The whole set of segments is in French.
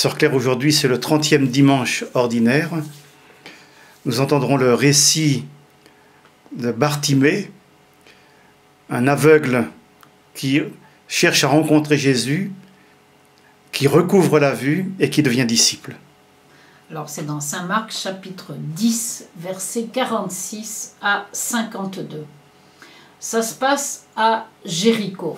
Sœur Claire, aujourd'hui c'est le 30e dimanche ordinaire. Nous entendrons le récit de Bartimée, un aveugle qui cherche à rencontrer Jésus, qui recouvre la vue et qui devient disciple. Alors c'est dans Saint Marc chapitre 10, versets 46 à 52. Ça se passe à Jéricho.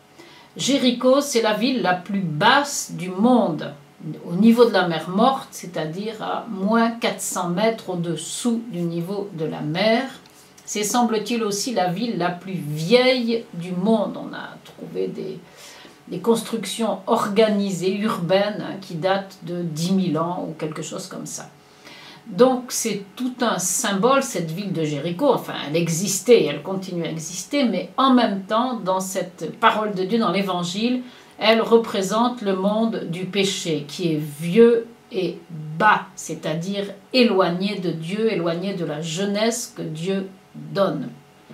Jéricho, c'est la ville la plus basse du monde, au niveau de la mer Morte, c'est-à-dire à moins 400 mètres au-dessous du niveau de la mer. C'est, semble-t-il, aussi la ville la plus vieille du monde. On a trouvé des constructions organisées, urbaines, qui datent de 10 000 ans ou quelque chose comme ça. Donc c'est tout un symbole, cette ville de Jéricho. Enfin, elle existait, elle continue à exister, mais en même temps, dans cette parole de Dieu, dans l'Évangile, elle représente le monde du péché, qui est vieux et bas, c'est-à-dire éloigné de Dieu, éloigné de la jeunesse que Dieu donne.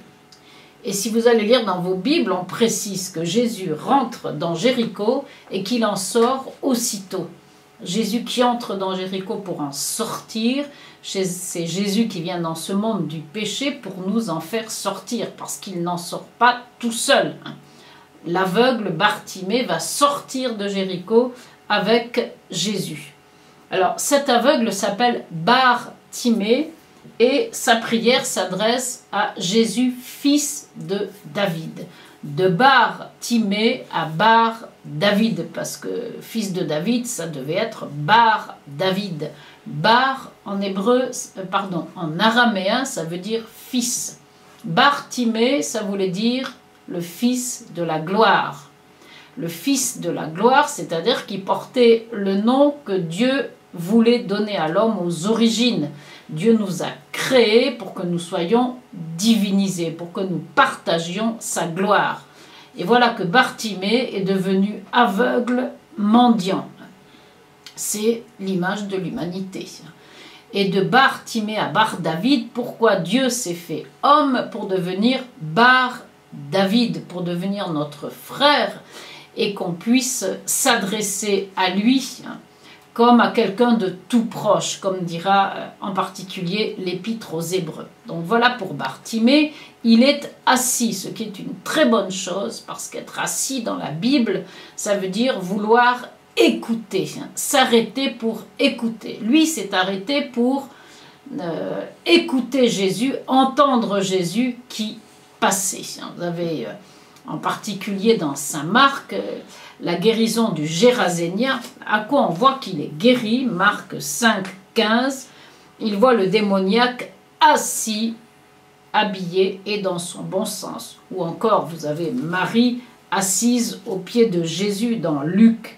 Et si vous allez lire dans vos Bibles, on précise que Jésus rentre dans Jéricho et qu'il en sort aussitôt. Jésus qui entre dans Jéricho pour en sortir, c'est Jésus qui vient dans ce monde du péché pour nous en faire sortir, parce qu'il n'en sort pas tout seul. L'aveugle Bartimée va sortir de Jéricho avec Jésus. Alors cet aveugle s'appelle Bartimée et sa prière s'adresse à Jésus, fils de David. De Bartimée à Bar David, parce que fils de David, ça devait être Bar David. Bar en hébreu, en araméen, ça veut dire fils. Bartimée, ça voulait dire le fils de la gloire. Le fils de la gloire, c'est-à-dire qui portait le nom que Dieu voulait donner à l'homme aux origines. Dieu nous a créés pour que nous soyons divinisés, pour que nous partagions sa gloire. Et voilà que Bartimée est devenu aveugle, mendiant. C'est l'image de l'humanité. Et de Bartimée à Bar David, pourquoi Dieu s'est fait homme pour devenir Bar David, pour devenir notre frère, et qu'on puisse s'adresser à lui comme à quelqu'un de tout proche, comme dira en particulier l'Épître aux Hébreux. Donc voilà pour Bartimée, il est assis, ce qui est une très bonne chose, parce qu'être assis dans la Bible, ça veut dire vouloir écouter, s'arrêter pour écouter. Lui s'est arrêté pour écouter Jésus, entendre Jésus qui passait. Vous avez en particulier dans Saint Marc, la guérison du Gérasénien, à quoi on voit qu'il est guéri, Marc 5, 15, il voit le démoniaque assis, habillé et dans son bon sens. Ou encore, vous avez Marie assise aux pieds de Jésus dans Luc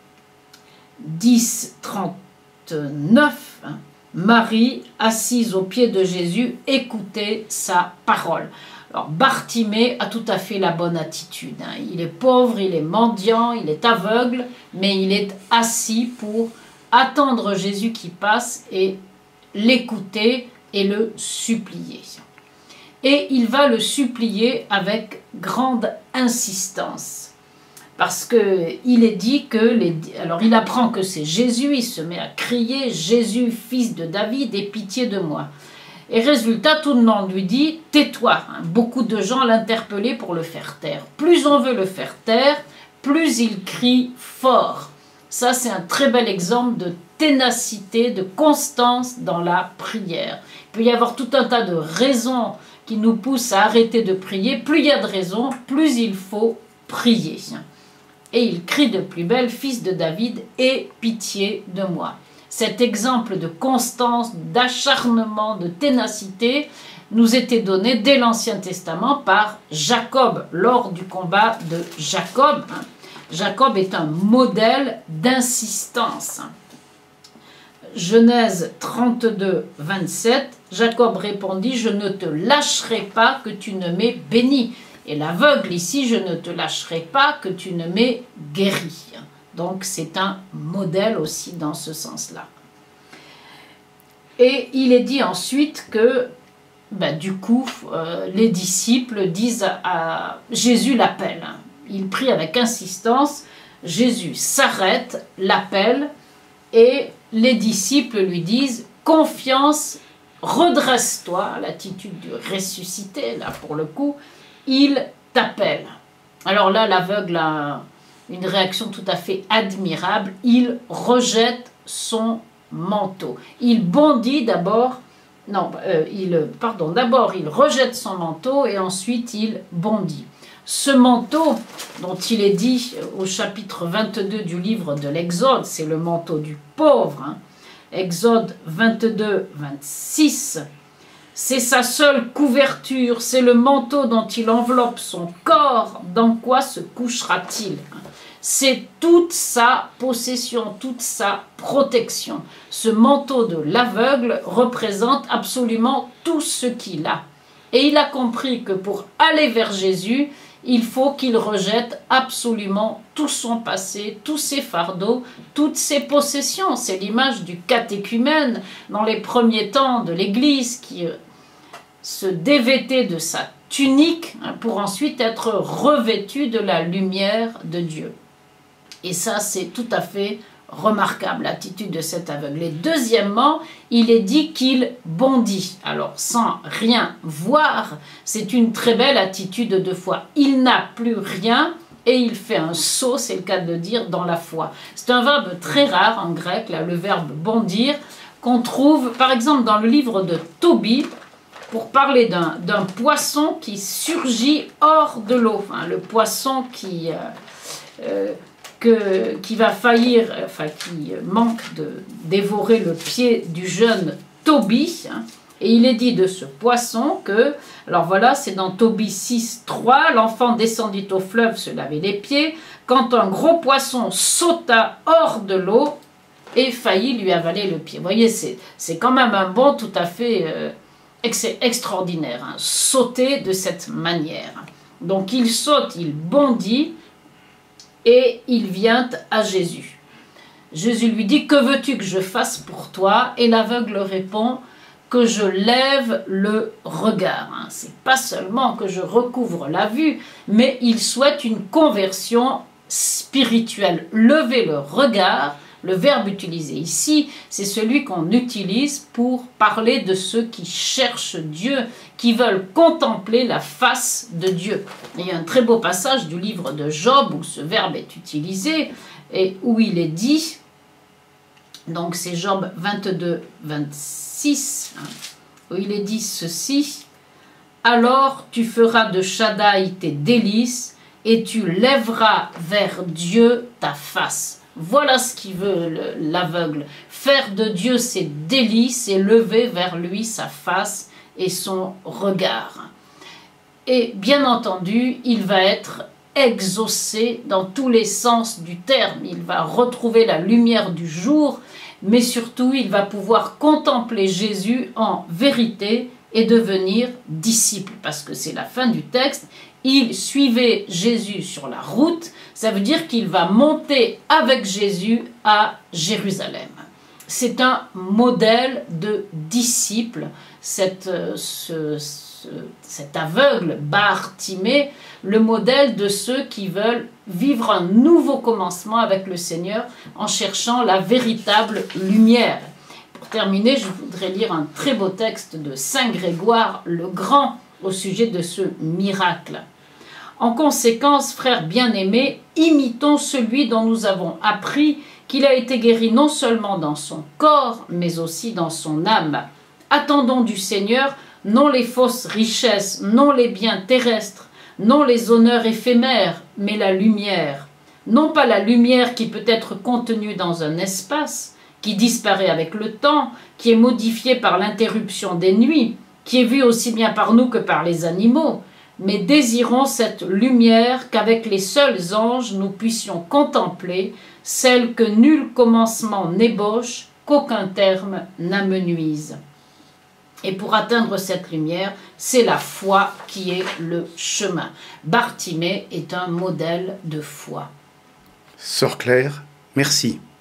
10, 39, Marie assise aux pieds de Jésus, écoutez sa parole. Alors Bartimée a tout à fait la bonne attitude. Il est pauvre, il est mendiant, il est aveugle, mais il est assis pour attendre Jésus qui passe et l'écouter et le supplier. Et il va le supplier avec grande insistance. Parce qu'il est dit que... Alors il apprend que c'est Jésus, il se met à crier « Jésus, fils de David, aie pitié de moi ». Et résultat, tout le monde lui dit « tais-toi ». Beaucoup de gens l'interpellaient pour le faire taire. Plus on veut le faire taire, plus il crie fort. Ça, c'est un très bel exemple de ténacité, de constance dans la prière. Il peut y avoir tout un tas de raisons qui nous poussent à arrêter de prier. Plus il y a de raisons, plus il faut prier. Et il crie de plus belle « Fils de David, aie pitié de moi ». Cet exemple de constance, d'acharnement, de ténacité nous était donné dès l'Ancien Testament par Jacob, lors du combat de Jacob. Jacob est un modèle d'insistance. Genèse 32, 27, Jacob répondit « Je ne te lâcherai pas que tu ne m'aies béni. » Et l'aveugle ici « Je ne te lâcherai pas que tu ne m'aies guéri. » Donc c'est un modèle aussi dans ce sens-là. Et il est dit ensuite que, du coup, les disciples disent à Jésus l'appelle. Il prie avec insistance, Jésus s'arrête, l'appelle, et les disciples lui disent « Confiance, redresse-toi », l'attitude du ressuscité, là pour le coup, il t'appelle. Alors là, l'aveugle a une réaction tout à fait admirable, il rejette son manteau. Il bondit d'abord, d'abord il rejette son manteau et ensuite il bondit. Ce manteau dont il est dit au chapitre 22 du livre de l'Exode, c'est le manteau du pauvre, hein. Exode 22, 26, c'est sa seule couverture, c'est le manteau dont il enveloppe son corps, dans quoi se couchera-t-il? C'est toute sa possession, toute sa protection. Ce manteau de l'aveugle représente absolument tout ce qu'il a. Et il a compris que pour aller vers Jésus, il faut qu'il rejette absolument tout son passé, tous ses fardeaux, toutes ses possessions. C'est l'image du catéchumène dans les premiers temps de l'Église qui se dévêtait de sa tunique pour ensuite être revêtu de la lumière de Dieu. Et ça, c'est tout à fait remarquable, l'attitude de cet aveugle. Et deuxièmement, il est dit qu'il bondit. Alors, sans rien voir, c'est une très belle attitude de foi. Il n'a plus rien et il fait un saut, c'est le cas de dire, dans la foi. C'est un verbe très rare en grec, là, le verbe bondir, qu'on trouve, par exemple, dans le livre de Tobie, pour parler d'un poisson qui surgit hors de l'eau. Enfin, le poisson qui va faillir, enfin qui manque de dévorer le pied du jeune Tobie. Hein, et il est dit de ce poisson que, alors voilà, c'est dans Tobie 6, 3, l'enfant descendit au fleuve se laver les pieds, quand un gros poisson sauta hors de l'eau et faillit lui avaler le pied. Vous voyez, c'est quand même un bond tout à fait extraordinaire, hein, sauter de cette manière. Donc il saute, il bondit, et il vient à Jésus. Jésus lui dit « Que veux-tu que je fasse pour toi ?» Et l'aveugle répond « Que je lève le regard. » C'est pas seulement que je recouvre la vue, mais il souhaite une conversion spirituelle. Lever le regard, le verbe utilisé ici, c'est celui qu'on utilise pour parler de ceux qui cherchent Dieu, qui veulent contempler la face de Dieu. Il y a un très beau passage du livre de Job où ce verbe est utilisé et où il est dit, donc c'est Job 22, 26, où il est dit ceci, « Alors tu feras de Shaddai tes délices et tu lèveras vers Dieu ta face. » Voilà ce qu'il veut l'aveugle, faire de Dieu ses délices et lever vers lui sa face et son regard. Et bien entendu, il va être exaucé dans tous les sens du terme. Il va retrouver la lumière du jour, mais surtout il va pouvoir contempler Jésus en vérité et devenir disciple, parce que c'est la fin du texte. Il suivait Jésus sur la route, ça veut dire qu'il va monter avec Jésus à Jérusalem. C'est un modèle de disciple, cet aveugle Bartimée, le modèle de ceux qui veulent vivre un nouveau commencement avec le Seigneur en cherchant la véritable lumière. Pour terminer, je voudrais lire un très beau texte de Saint Grégoire le Grand au sujet de ce miracle. En conséquence, frères bien-aimés, imitons celui dont nous avons appris qu'il a été guéri non seulement dans son corps, mais aussi dans son âme. Attendons du Seigneur non les fausses richesses, non les biens terrestres, non les honneurs éphémères, mais la lumière. Non pas la lumière qui peut être contenue dans un espace, qui disparaît avec le temps, qui est modifiée par l'interruption des nuits, qui est vue aussi bien par nous que par les animaux, mais désirons cette lumière qu'avec les seuls anges nous puissions contempler, celle que nul commencement n'ébauche, qu'aucun terme n'amenuise. Et pour atteindre cette lumière, c'est la foi qui est le chemin. Bartimée est un modèle de foi. Sœur Claire, merci.